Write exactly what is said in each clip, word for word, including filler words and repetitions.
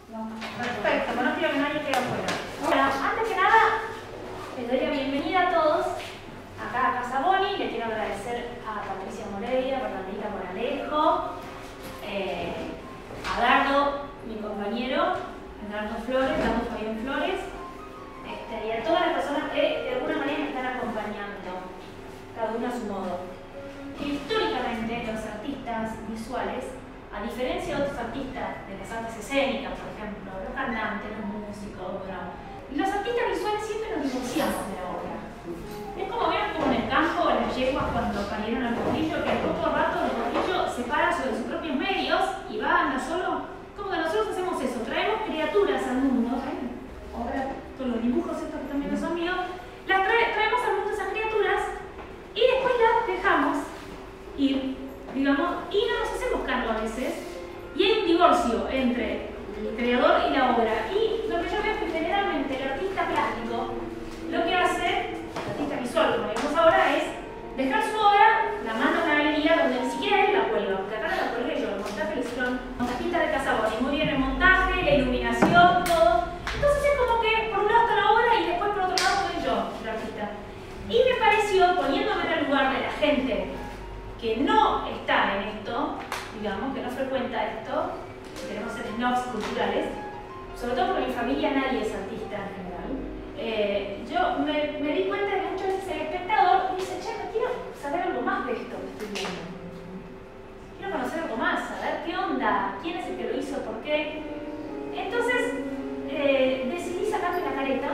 No. Perfecto, no quiero que nadie quede afuera. Bueno, antes que nada, les doy la bienvenida a todos acá a Casa Boni. Le quiero agradecer a Patricia Moreira, a Bernardita Moralejo, eh, a Dardo, mi compañero, a Dardo Flores, Dardo Fabián Flores, este, y a todas las personas que de alguna manera me están acompañando, cada uno a su modo. Históricamente, los artistas visuales, a diferencia de otros artistas de las artes escénicas, por ejemplo, los cantantes, los músicos, bueno, los artistas visuales siempre nos divorciamos de la obra. Es como ver como en el campo, en las yeguas cuando parieron al corrillo, que al poco rato el corrillo se para sobre sus propios medios y va, anda solo. Como que nosotros hacemos eso, traemos criaturas al mundo, ¿eh? Ahora con los dibujos estos que también no son míos, las trae, traemos al mundo esas criaturas y después las dejamos ir, digamos, y no nos hacemos cargo a veces, y hay un divorcio entre el creador y la obra. Y lo que yo veo es que generalmente el artista plástico lo que hace, el artista visual, como vemos ahora, es dejar su obra, la manda a una galería donde ni siquiera él la cuelga, porque acá no la colgué yo, el montaje lo hicieron montajistas de Casa Boni, muy bien el montaje, la iluminación, todo. Entonces es como que por un lado está la obra y después por otro lado soy yo, el artista. Y me pareció, poniéndome en el lugar de la gente que no está en esto, digamos, que no frecuenta esto, queremos ser snobs culturales, sobre todo porque en mi familia nadie es artista en general, eh, yo me, me di cuenta de que muchas veces el espectador dice, che, no quiero saber algo más de esto que estoy viendo. Quiero conocer algo más, saber qué onda, quién es el que lo hizo, por qué. Entonces, eh, decidí sacarme la careta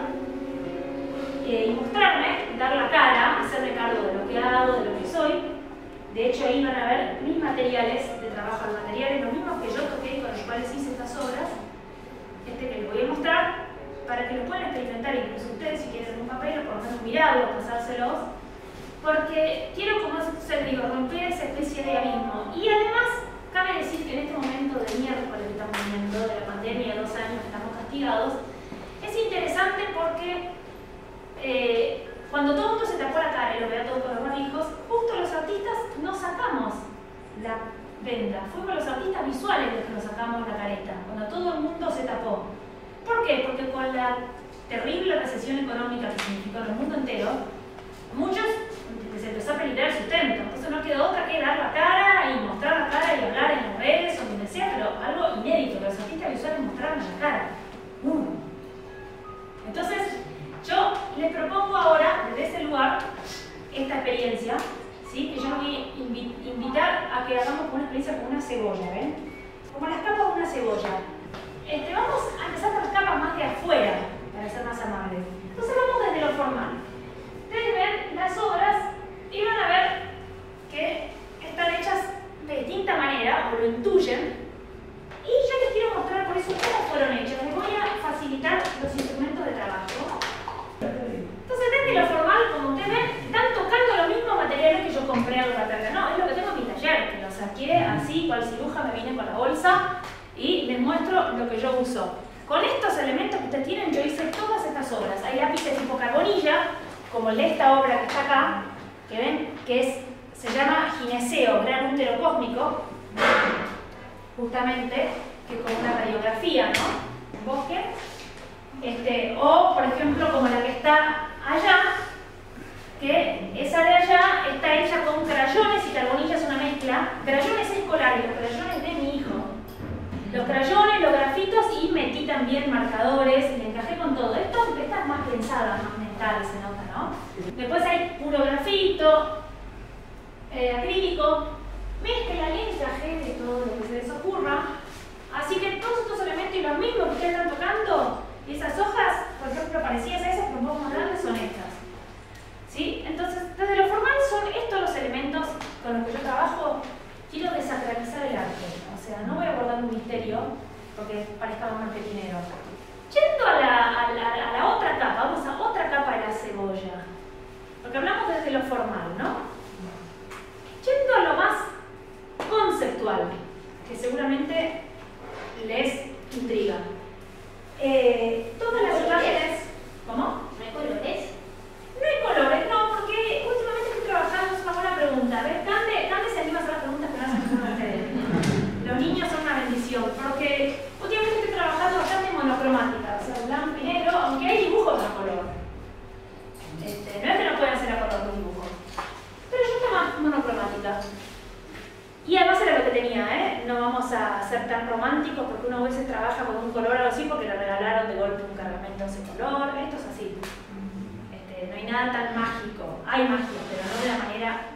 eh, y mostrarme, dar la cara, hacerme cargo de lo que hago, de lo que soy. De hecho, ahí van a ver mis materiales de trabajo, los materiales, los mismos que yo toqué y con los cuales hice estas obras, este que les voy a mostrar, para que lo puedan experimentar incluso ustedes si quieren un papel o por lo menos mirarlos, pasárselos, porque quiero, como se digo, romper esa especie de abismo. Y además, cabe decir que en este momento de mierda que estamos viviendo, de la pandemia de dos años que estamos castigados, es interesante porque eh, cuando todo el mundo se tapó la cara y lo veía todo con los barbijos, justo los artistas no sacamos la venda. Fuimos los artistas visuales los que nos sacamos la careta, cuando todo el mundo se tapó. ¿Por qué? Porque con la terrible recesión económica que significó en el mundo entero, muchos se empezó a peligrar el sustento. Entonces no quedó otra que dar la cara y mostrar la cara y hablar en las redes o donde sea, pero algo inédito, que los artistas visuales mostraron la cara. Uh. Entonces, yo les propongo ahora, desde ese lugar, esta experiencia, ¿sí? Que yo voy a invi invitar a que hagamos una experiencia como una cebolla, ¿ven? Como las capas de una cebolla. Este, vamos a empezar por las capas más de afuera, para ser más amables. Entonces vamos desde lo formal. Ustedes ven las obras y van a ver que están hechas de distinta manera, o lo intuyen. Y yo les quiero mostrar por eso cómo fueron hechas. Les voy a facilitar los instrumentos de trabajo. Entonces, desde lo formal, como ustedes ven, están tocando los mismos materiales que yo compré a la tarde. No, es lo que tengo en mi taller, que lo saqué así, cual ciruja, me vine con la bolsa y les muestro lo que yo uso. Con estos elementos que ustedes tienen, yo hice todas estas obras. Hay lápices tipo carbonilla, como el de esta obra que está acá, que ven, que es, se llama gineceo, gran útero cósmico, justamente, que es como una radiografía, ¿no? Un bosque. Este, o, por ejemplo, como la que está allá, que esa de allá está hecha con crayones y carbonilla, es una mezcla. Crayones escolares, los crayones de mi hijo. Los crayones, los grafitos y metí también marcadores, le encajé con todo. Esto está más pensada, más mental, se nota, ¿no? Después hay puro grafito, eh, acrílico, mezcla, le encajé de todo lo que se les ocurra. Así que todos estos elementos y los mismos que ustedes están tocando, y esas hojas, por ejemplo, parecidas a esas, pero un poco más grandes, son estas. ¿Sí? Entonces, desde lo formal son estos los elementos con los que yo trabajo. Quiero desacralizar el arte. O sea, no voy a abordar un misterio porque parezca más marketinero. Yendo a la, a, la, a la otra capa, vamos a otra capa de la cebolla. Porque hablamos desde lo formal, ¿no? Yendo a lo más conceptual, que seguramente les intriga. Eh, todas las imágenes... ¿Cómo? ¿No hay colores? No hay colores, no, porque últimamente estoy trabajando, es una buena pregunta. ¿Ves? Cande, Cande se anima a hacer las preguntas que no hacen ustedes. Los niños son una bendición, porque últimamente estoy trabajando acá ser tan romántico, porque uno a veces trabaja con un color o algo así porque le regalaron de golpe un cargamento de ese color. Esto es así. Este, no hay nada tan mágico. Hay magia, pero no de la manera